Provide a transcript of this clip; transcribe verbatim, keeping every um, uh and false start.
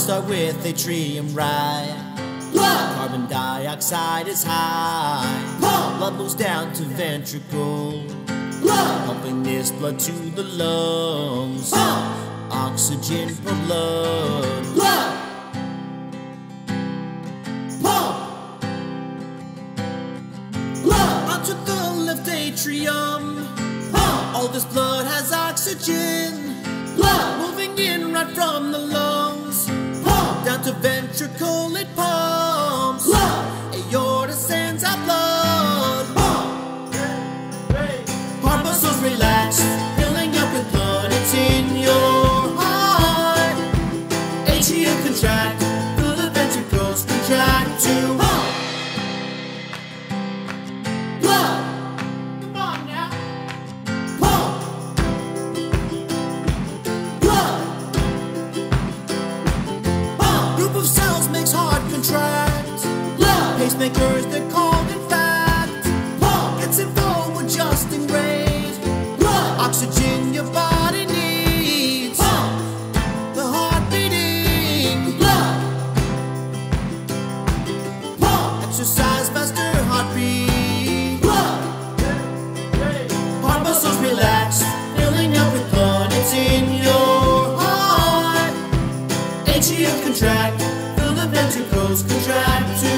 start with atrium right. Blood. Carbon dioxide is high. Pump. Blood moves down to ventricle. Blood. Pumping this blood to the lungs. Pump. Oxygen for blood. Blood. Pump. Blood. Onto the left atrium. Pump. All this blood has oxygen. Blood. Moving in right from the lungs. Pump. Down to ventricle it pumps. Blood. Aorta sends out blood. Pump. Heart muscles relax, filling up with blood. It's in your heart. Atrium contract, feel the ventricles contract to pump. Blood. Come on now. Pump. Blood. Pump. Group of cells makes heart contract. Blood. Pacemakers, they're called in fact. Pump. It's in full adjusting rate. Blood. Oxygen your body needs. Pump. The heart beating. Blood. Pump. Exercise faster heartbeat. Blood. Heart muscles relax, filling up with blood. It's in your heart. Atrium contract, feel the ventricles contract too.